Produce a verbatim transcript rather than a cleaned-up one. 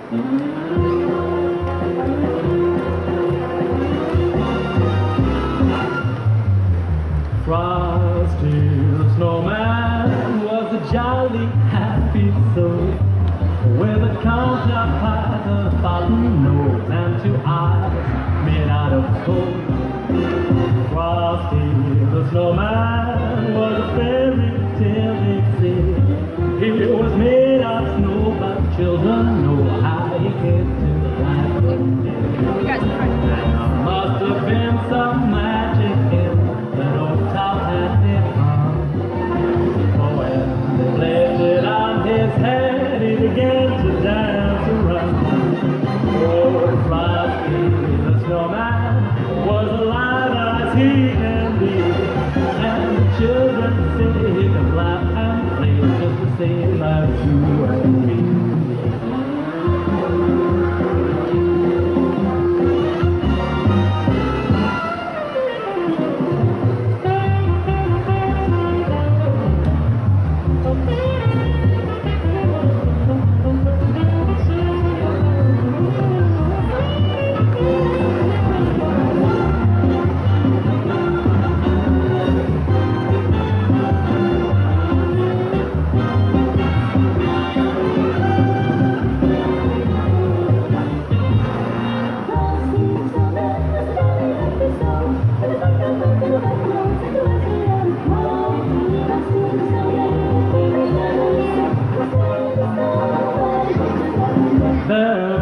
Frosty the Snowman was a jolly, happy soul with a counterpart of button nose and two eyes made out of coal. Frosty the Snowman was a fairy tale, they say. He was made of snow, but children know how he came to life one day. There must have been some magic in that old top hat they found. For when they placed it on his head, he began to dance around. Oh, Frosty the Snowman was alive as he can be, and the children say he can laugh and play just the same as you and me. There